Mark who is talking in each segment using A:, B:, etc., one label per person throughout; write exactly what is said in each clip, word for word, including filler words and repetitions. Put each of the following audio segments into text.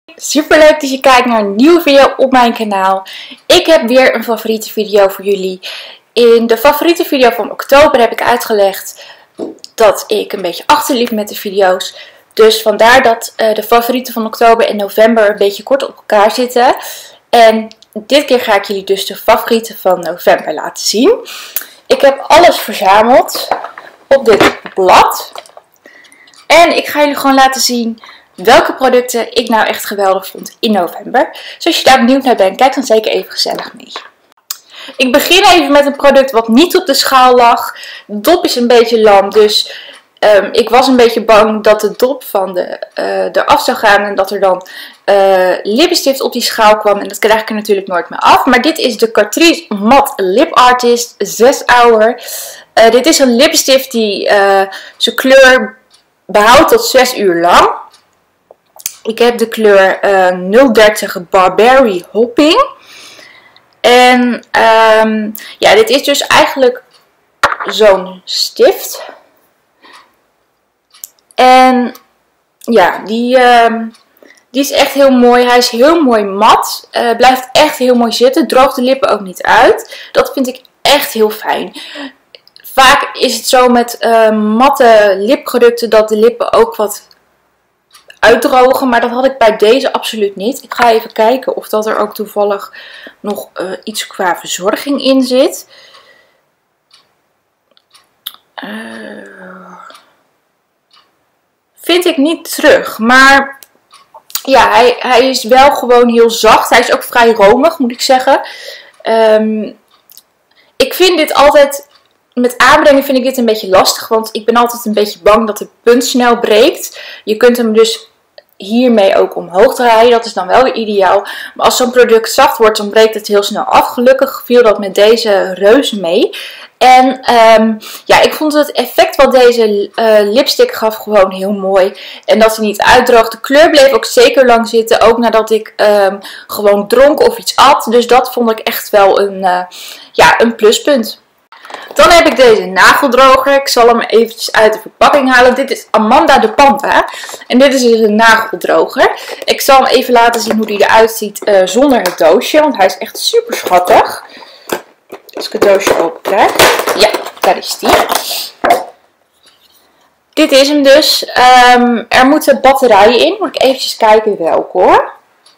A: Super leuk dat je kijkt naar een nieuwe video op mijn kanaal. Ik heb weer een favoriete video voor jullie. In de favoriete video van oktober heb ik uitgelegd dat ik een beetje achterliep met de video's. Dus vandaar dat uh, de favorieten van oktober en november een beetje kort op elkaar zitten. En dit keer ga ik jullie dus de favorieten van november laten zien. Ik heb alles verzameld op dit blad. En ik ga jullie gewoon laten zien welke producten ik nou echt geweldig vond in november. Dus als je daar benieuwd naar bent, kijk dan zeker even gezellig mee. Ik begin even met een product wat niet op de schaal lag. De dop is een beetje lam, dus um, ik was een beetje bang dat de dop van de, uh, eraf zou gaan. En dat er dan uh, lippenstift op die schaal kwam. En dat krijg ik er natuurlijk nooit meer af. Maar dit is de Catrice Matte Lip Artist zes Hour. Uh, dit is een lippenstift die uh, zijn kleur behoudt tot zes uur lang. Ik heb de kleur uh, nul dertig Barbary Hopping. En um, ja, dit is dus eigenlijk zo'n stift. En ja, die, uh, die is echt heel mooi. Hij is heel mooi mat. Uh, blijft echt heel mooi zitten. Droogt de lippen ook niet uit. Dat vind ik echt heel fijn. Vaak is het zo met uh, matte lipproducten dat de lippen ook wat uitdrogen, maar dat had ik bij deze absoluut niet. Ik ga even kijken of dat er ook toevallig nog uh, iets qua verzorging in zit. Uh, vind ik niet terug, maar ja, hij, hij is wel gewoon heel zacht. Hij is ook vrij romig, moet ik zeggen. Um, ik vind dit altijd, met aanbrengen vind ik dit een beetje lastig, want ik ben altijd een beetje bang dat de punt snel breekt. Je kunt hem dus hiermee ook omhoog draaien, dat is dan wel weer ideaal. Maar als zo'n product zacht wordt, dan breekt het heel snel af. Gelukkig viel dat met deze reuze mee. En um, ja, ik vond het effect wat deze uh, lipstick gaf gewoon heel mooi. En dat hij niet uitdroogt. De kleur bleef ook zeker lang zitten, ook nadat ik um, gewoon dronk of iets at. Dus dat vond ik echt wel een, uh, ja, een pluspunt. Dan heb ik deze nageldroger. Ik zal hem eventjes uit de verpakking halen. Dit is Amanda de Panta. En dit is dus een nageldroger. Ik zal hem even laten zien hoe die eruit ziet uh, zonder het doosje. Want hij is echt super schattig. Als ik het doosje open krijg. Ja, daar is die. Dit is hem dus. Um, er moeten batterijen in. Moet ik eventjes kijken welke hoor.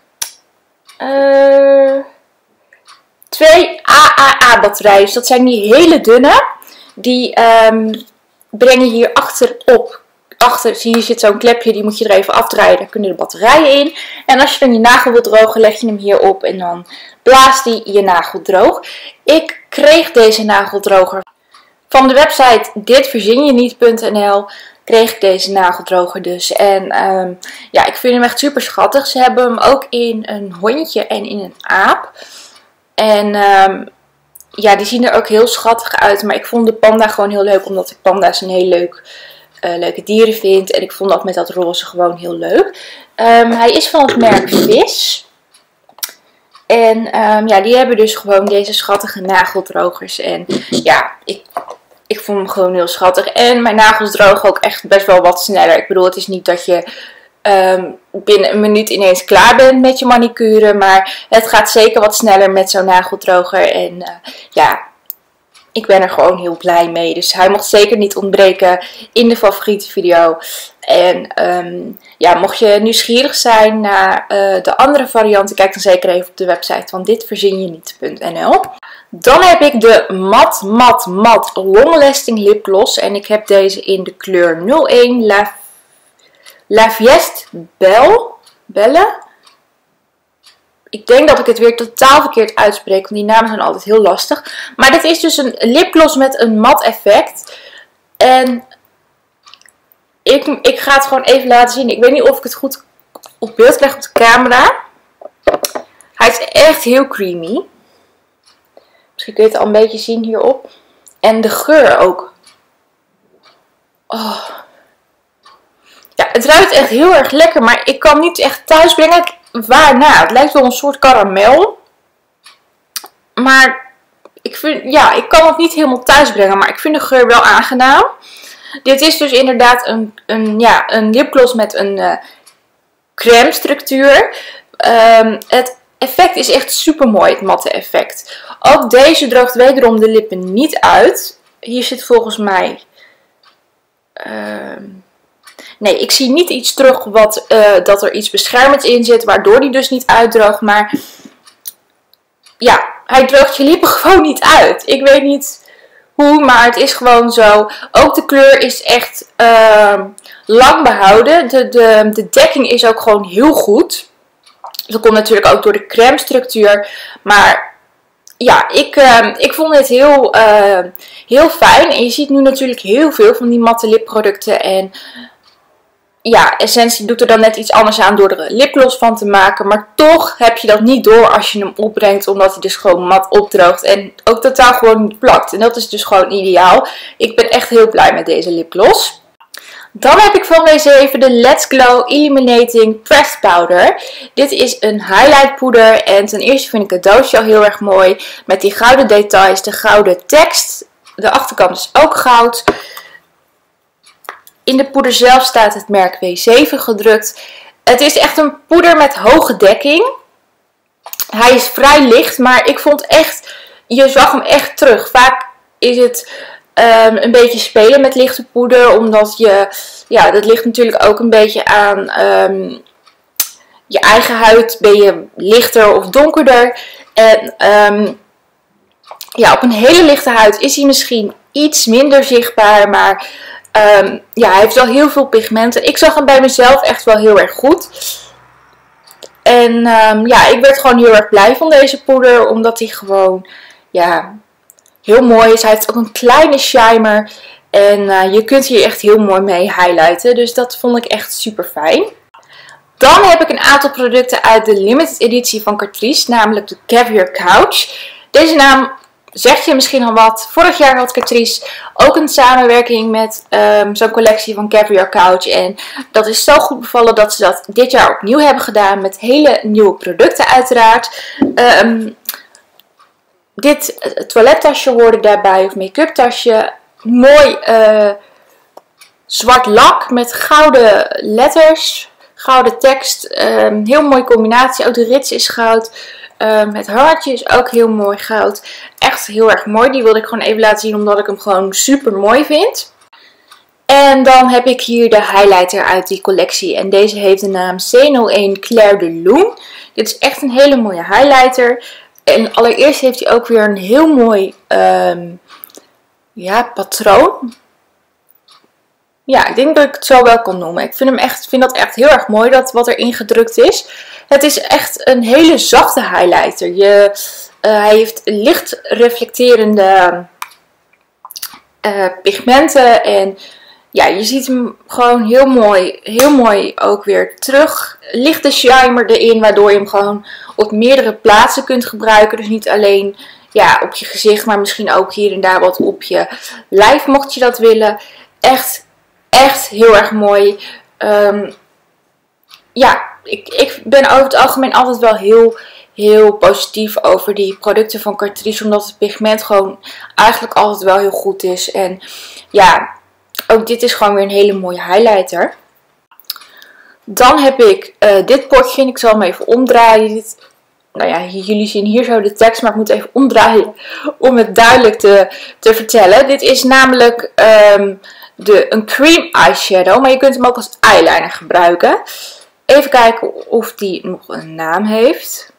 A: Eh... Uh... Twee A A A batterijen, dus dat zijn die hele dunne. Die um, brengen hier achterop. Achter, hier zit zo'n klepje, die moet je er even afdraaien. Daar kunnen de batterijen in. En als je dan je nagel wilt drogen, leg je hem hier op en dan blaast hij je nagel droog. Ik kreeg deze nageldroger van de website dit verzin je niet punt n l. Kreeg ik deze nageldroger dus. En um, ja, ik vind hem echt super schattig. Ze hebben hem ook in een hondje en in een aap. En um, ja, die zien er ook heel schattig uit. Maar ik vond de panda gewoon heel leuk. Omdat ik panda's een heel leuk, uh, leuke dieren vind. En ik vond dat met dat roze gewoon heel leuk. Um, hij is van het merk Vis. En um, ja, die hebben dus gewoon deze schattige nageldrogers. En ja, ik, ik vond hem gewoon heel schattig. En mijn nagels drogen ook echt best wel wat sneller. Ik bedoel, het is niet dat je Um, binnen een minuut ineens klaar bent met je manicure. Maar het gaat zeker wat sneller met zo'n nageldroger. En uh, ja, ik ben er gewoon heel blij mee. Dus hij mocht zeker niet ontbreken in de favoriete video. En um, ja, mocht je nieuwsgierig zijn naar uh, de andere varianten, kijk dan zeker even op de website van dit verzin je niet punt n l. Dan heb ik de Mat Mat Mat Long Lasting Lip Gloss. En ik heb deze in de kleur nul één La La Fieste Belle. Belle. Ik denk dat ik het weer totaal verkeerd uitspreek, want die namen zijn altijd heel lastig. Maar dit is dus een lipgloss met een mat effect. En ik, ik ga het gewoon even laten zien. Ik weet niet of ik het goed op beeld krijg op de camera. Hij is echt heel creamy. Misschien kun je het al een beetje zien hierop. En de geur ook. Oh. Ja, het ruikt echt heel erg lekker, maar ik kan niet echt thuis brengen waarna. Het lijkt wel een soort karamel. Maar ik vind, ja, ik kan het niet helemaal thuis brengen, maar ik vind de geur wel aangenaam. Dit is dus inderdaad een, een, ja, een lipgloss met een uh, crème structuur. Um, het effect is echt super mooi, het matte effect. Ook deze droogt wederom de lippen niet uit. Hier zit volgens mij... Um, nee, ik zie niet iets terug wat, uh, dat er iets beschermends in zit, waardoor die dus niet uitdroogt. Maar ja, hij droogt je lippen gewoon niet uit. Ik weet niet hoe, maar het is gewoon zo. Ook de kleur is echt uh, lang behouden. De, de, de dekking is ook gewoon heel goed. Dat komt natuurlijk ook door de crème structuur. Maar ja, ik, uh, ik vond dit heel, uh, heel fijn. En je ziet nu natuurlijk heel veel van die matte lipproducten. En ja, Essentie doet er dan net iets anders aan door er een lipgloss van te maken. Maar toch heb je dat niet door als je hem opbrengt. Omdat hij dus gewoon mat opdroogt. En ook totaal gewoon niet plakt. En dat is dus gewoon ideaal. Ik ben echt heel blij met deze lipgloss. Dan heb ik van deze even de Let's Glow Illuminating Pressed Powder. Dit is een highlight poeder. En ten eerste vind ik het doosje al heel erg mooi. Met die gouden details, de gouden tekst. De achterkant is ook goud. In de poeder zelf staat het merk W zeven gedrukt. Het is echt een poeder met hoge dekking. Hij is vrij licht, maar ik vond echt, je zag hem echt terug. Vaak is het um, een beetje spelen met lichte poeder, omdat je, ja, dat ligt natuurlijk ook een beetje aan um, je eigen huid. Ben je lichter of donkerder? En um, ja, op een hele lichte huid is hij misschien iets minder zichtbaar, maar Um, ja, hij heeft wel heel veel pigmenten. Ik zag hem bij mezelf echt wel heel erg goed. En um, ja, ik werd gewoon heel erg blij van deze poeder. Omdat hij gewoon, ja, heel mooi is. Hij heeft ook een kleine shimer. En uh, je kunt hier echt heel mooi mee highlighten. Dus dat vond ik echt super fijn. Dan heb ik een aantal producten uit de limited editie van Catrice. Namelijk de Caviar Couch. Deze naam zegt je misschien al wat. Vorig jaar had Catrice ook een samenwerking met um, zo'n collectie van Caviar Couch. En dat is zo goed bevallen dat ze dat dit jaar opnieuw hebben gedaan. Met hele nieuwe producten uiteraard. Um, dit toilettasje hoorde daarbij. Of make-up tasje. Mooi uh, zwart lak met gouden letters. Gouden tekst. Um, heel mooie combinatie. Ook de rits is goud. Um, het hartje is ook heel mooi goud. Echt heel erg mooi. Die wilde ik gewoon even laten zien omdat ik hem gewoon super mooi vind. En dan heb ik hier de highlighter uit die collectie. En deze heeft de naam C nul één Clair de Lune. Dit is echt een hele mooie highlighter. En allereerst heeft hij ook weer een heel mooi um, ja, patroon. Ja, ik denk dat ik het zo wel kan noemen. Ik vind, hem echt, vind dat echt heel erg mooi, dat wat erin gedrukt is. Het is echt een hele zachte highlighter. Je, uh, hij heeft licht reflecterende uh, pigmenten. En ja, je ziet hem gewoon heel mooi, heel mooi ook weer terug. Lichte shimer erin, waardoor je hem gewoon op meerdere plaatsen kunt gebruiken. Dus niet alleen ja, op je gezicht, maar misschien ook hier en daar wat op je lijf, mocht je dat willen. Echt Echt heel erg mooi. Um, ja, ik, ik ben over het algemeen altijd wel heel, heel positief over die producten van Catrice. Omdat het pigment gewoon eigenlijk altijd wel heel goed is. En ja, ook dit is gewoon weer een hele mooie highlighter. Dan heb ik uh, dit potje. En ik zal hem even omdraaien. Dit, nou ja, jullie zien hier zo de tekst. Maar ik moet even omdraaien om het duidelijk te, te vertellen. Dit is namelijk Um, De, een cream eyeshadow, maar je kunt hem ook als eyeliner gebruiken. Even kijken of die nog een naam heeft.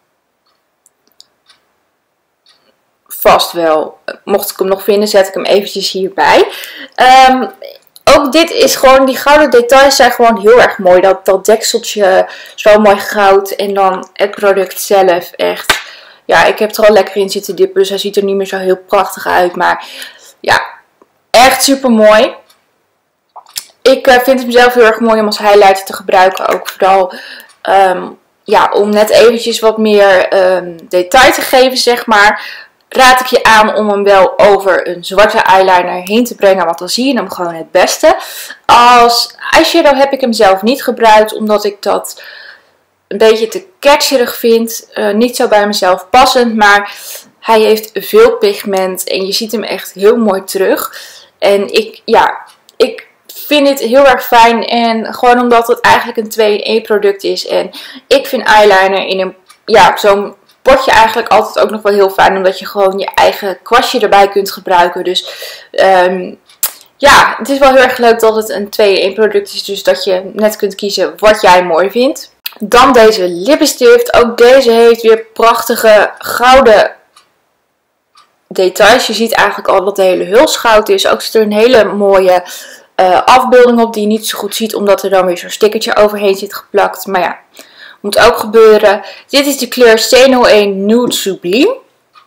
A: Vast wel. Mocht ik hem nog vinden, zet ik hem eventjes hierbij. Um, ook dit is gewoon, die gouden details zijn gewoon heel erg mooi. Dat, dat dekseltje, zo mooi goud. En dan het product zelf, echt. Ja, ik heb er al lekker in zitten dippen, dus hij ziet er niet meer zo heel prachtig uit. Maar ja, echt super mooi. Ik uh, vind het mezelf heel erg mooi om als highlighter te gebruiken. Ook vooral um, ja, om net eventjes wat meer um, detail te geven, zeg maar. Raad ik je aan om hem wel over een zwarte eyeliner heen te brengen. Want dan zie je hem gewoon het beste. Als eyeshadow heb ik hem zelf niet gebruikt. Omdat ik dat een beetje te catcherig vind. Uh, niet zo bij mezelf passend. Maar hij heeft veel pigment. En je ziet hem echt heel mooi terug. En ik, ja, ik vind dit heel erg fijn. En gewoon omdat het eigenlijk een twee in één product is. En ik vind eyeliner in een, ja, zo'n potje eigenlijk altijd ook nog wel heel fijn. Omdat je gewoon je eigen kwastje erbij kunt gebruiken. Dus um, ja, het is wel heel erg leuk dat het een twee in één product is. Dus dat je net kunt kiezen wat jij mooi vindt. Dan deze lippenstift. Ook deze heeft weer prachtige gouden details. Je ziet eigenlijk al dat de hele huls goud is. Ook zit er een hele mooie uh, afbeelding op die je niet zo goed ziet. Omdat er dan weer zo'n stickertje overheen zit geplakt. Maar ja, moet ook gebeuren. Dit is de kleur C nul één Nude Sublime.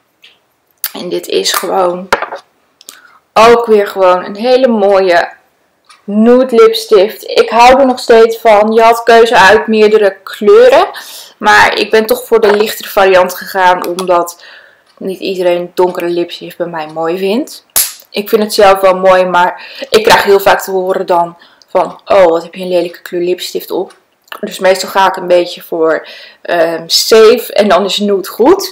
A: En dit is gewoon ook weer gewoon een hele mooie nude lipstift. Ik hou er nog steeds van. Je had keuze uit meerdere kleuren. Maar ik ben toch voor de lichtere variant gegaan. Omdat niet iedereen donkere lipstift bij mij mooi vindt. Ik vind het zelf wel mooi. Maar ik krijg heel vaak te horen dan van, oh, wat heb je een lelijke kleur lipstift op. Dus meestal ga ik een beetje voor um, safe. En dan is nude goed.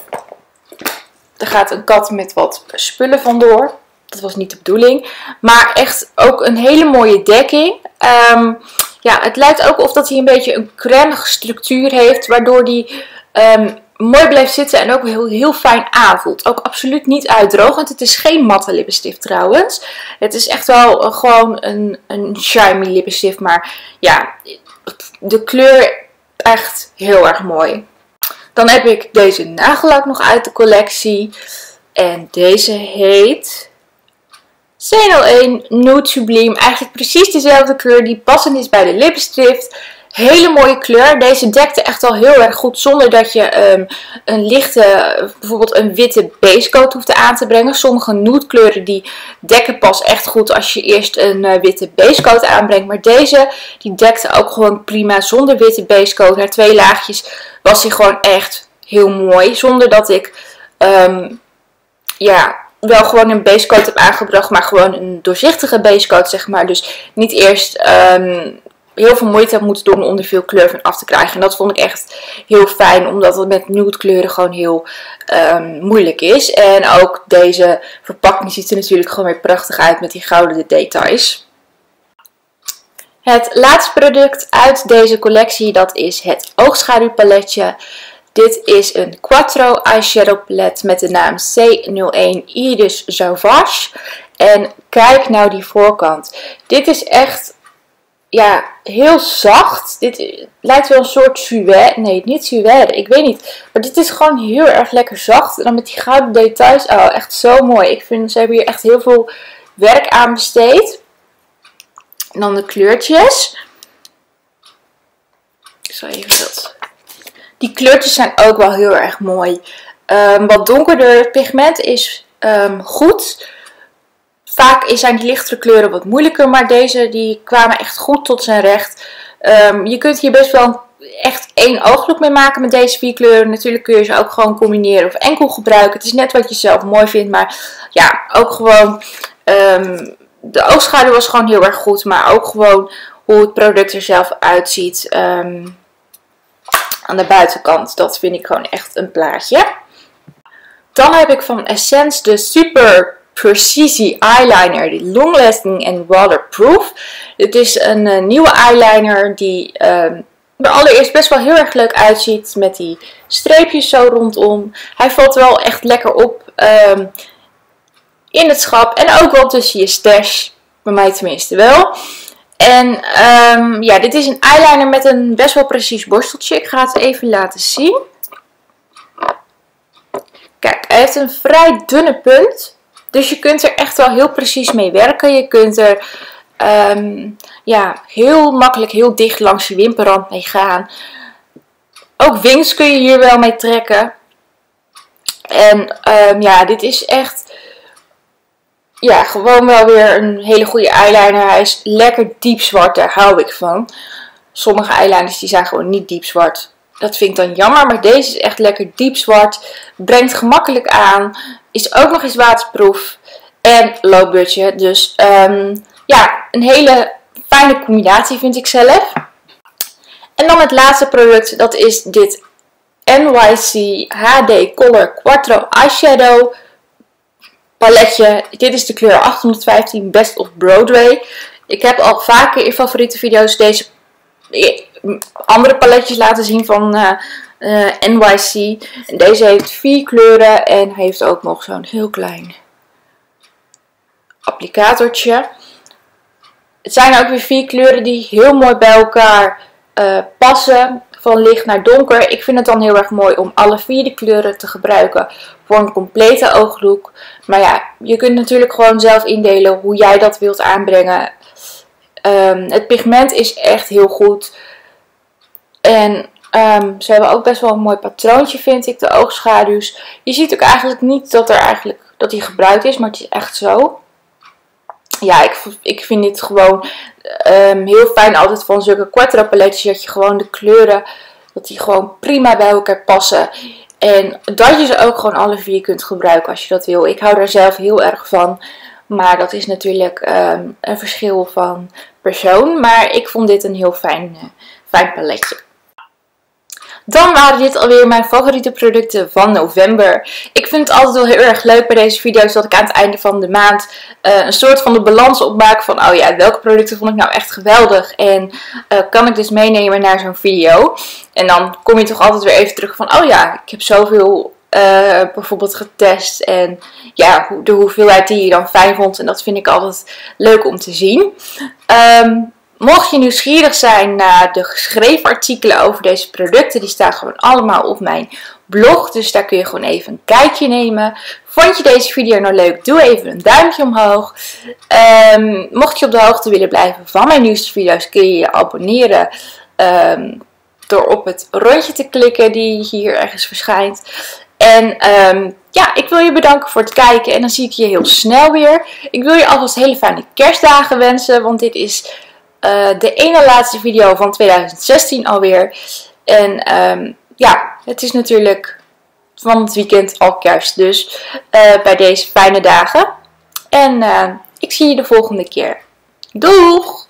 A: Er gaat een kat met wat spullen vandoor. Dat was niet de bedoeling. Maar echt ook een hele mooie dekking. Um, ja, het lijkt ook of dat hij een beetje een crèmige structuur heeft. Waardoor die um, mooi blijft zitten en ook heel, heel fijn aanvoelt. Ook absoluut niet uitdrogend. Het is geen matte lippenstift trouwens. Het is echt wel uh, gewoon een, een shiny lippenstift. Maar ja, de kleur echt heel erg mooi. Dan heb ik deze nagellak nog uit de collectie. En deze heet C nul één Nude Sublime. Eigenlijk precies dezelfde kleur die passend is bij de lippenstift. Hele mooie kleur. Deze dekte echt al heel erg goed zonder dat je um, een lichte, bijvoorbeeld een witte basecoat hoeft aan te brengen. Sommige nude kleuren die dekken pas echt goed als je eerst een uh, witte basecoat aanbrengt. Maar deze die dekte ook gewoon prima zonder witte basecoat. Na twee laagjes was hij gewoon echt heel mooi. Zonder dat ik um, ja, wel gewoon een basecoat heb aangebracht, maar gewoon een doorzichtige basecoat, zeg maar. Dus niet eerst um, heel veel moeite heb moeten doen om er veel kleur van af te krijgen. En dat vond ik echt heel fijn, omdat het met nude kleuren gewoon heel um, moeilijk is. En ook deze verpakking ziet er natuurlijk gewoon weer prachtig uit met die gouden details. Het laatste product uit deze collectie, dat is het oogschaduwpaletje. Dit is een Quattro eyeshadow palet met de naam C nul één Iris Sauvage. En kijk nou die voorkant. Dit is echt, ja, heel zacht. Dit lijkt wel een soort suède. Nee, niet suède. Ik weet niet. Maar dit is gewoon heel erg lekker zacht. En dan met die gouden details. Oh, echt zo mooi. Ik vind, ze hebben hier echt heel veel werk aan besteed. En dan de kleurtjes. Ik zal even dat. Die kleurtjes zijn ook wel heel erg mooi. Um, wat donkerder pigment is um, goed. Vaak zijn die lichtere kleuren wat moeilijker. Maar deze die kwamen echt goed tot zijn recht. Um, je kunt hier best wel echt één ooglook mee maken met deze vier kleuren. Natuurlijk kun je ze ook gewoon combineren of enkel gebruiken. Het is net wat je zelf mooi vindt. Maar ja, ook gewoon um, de oogschaduw was gewoon heel erg goed. Maar ook gewoon hoe het product er zelf uitziet. Um, aan de buitenkant. Dat vind ik gewoon echt een plaatje. Dan heb ik van Essence de Super Precisie Eyeliner. Die long lasting en waterproof. Dit is een uh, nieuwe eyeliner die um, er allereerst best wel heel erg leuk uitziet. Met die streepjes zo rondom. Hij valt wel echt lekker op um, in het schap. En ook wel tussen je stash. Bij mij tenminste wel. En um, ja, dit is een eyeliner met een best wel precies borsteltje. Ik ga het even laten zien. Kijk, hij heeft een vrij dunne punt. Dus je kunt er echt wel heel precies mee werken. Je kunt er um, ja, heel makkelijk heel dicht langs je wimperrand mee gaan. Ook wings kun je hier wel mee trekken. En um, ja, dit is echt... Ja, gewoon wel weer een hele goede eyeliner. Hij is lekker diep zwart, daar hou ik van. Sommige eyeliners die zijn gewoon niet diep zwart. Dat vind ik dan jammer, maar deze is echt lekker diep zwart. Brengt gemakkelijk aan. Is ook nog eens waterproof. En low budget. Dus um, ja, een hele fijne combinatie vind ik zelf. En dan het laatste product, dat is dit N Y C H D Color Quattro Eyeshadow paletje. Dit is de kleur achthonderdvijftien Best of Broadway. Ik heb al vaker in favoriete video's deze andere paletjes laten zien van uh, uh, N Y C. En deze heeft vier kleuren en heeft ook nog zo'n heel klein applicatortje. Het zijn ook weer vier kleuren die heel mooi bij elkaar uh, passen. Van licht naar donker. Ik vind het dan heel erg mooi om alle vier de kleuren te gebruiken voor een complete ooglook. Maar ja, je kunt natuurlijk gewoon zelf indelen hoe jij dat wilt aanbrengen. Um, het pigment is echt heel goed. En um, ze hebben ook best wel een mooi patroontje, vind ik, de oogschaduws. Je ziet ook eigenlijk niet dat er eigenlijk dat die gebruikt is, maar het is echt zo. Ja, ik, ik vind dit gewoon um, heel fijn altijd van zulke quattro paletjes. Dat je gewoon de kleuren, dat die gewoon prima bij elkaar passen. En dat je ze ook gewoon alle vier kunt gebruiken als je dat wil. Ik hou daar zelf heel erg van. Maar dat is natuurlijk um, een verschil van persoon. Maar ik vond dit een heel fijn, uh, fijn paletje. Dan waren dit alweer mijn favoriete producten van november. Ik vind het altijd wel heel erg leuk bij deze video's dat ik aan het einde van de maand uh, een soort van de balans opmaak van, oh ja, welke producten vond ik nou echt geweldig en uh, kan ik dus meenemen naar zo'n video. En dan kom je toch altijd weer even terug van, oh ja, ik heb zoveel uh, bijvoorbeeld getest en ja, de hoeveelheid die je dan fijn vond en dat vind ik altijd leuk om te zien. Um, Mocht je nieuwsgierig zijn naar de geschreven artikelen over deze producten, die staan gewoon allemaal op mijn blog. Dus daar kun je gewoon even een kijkje nemen. Vond je deze video nou leuk? Doe even een duimpje omhoog. Um, mocht je op de hoogte willen blijven van mijn nieuwste video's, kun je je abonneren um, door op het rondje te klikken die hier ergens verschijnt. En um, ja, ik wil je bedanken voor het kijken en dan zie ik je heel snel weer. Ik wil je alvast hele fijne kerstdagen wensen, want dit is Uh, de ene laatste video van tweeduizend zestien alweer. En um, ja, het is natuurlijk van het weekend al kerst. Dus uh, bij deze fijne dagen. En uh, ik zie je de volgende keer. Doeg!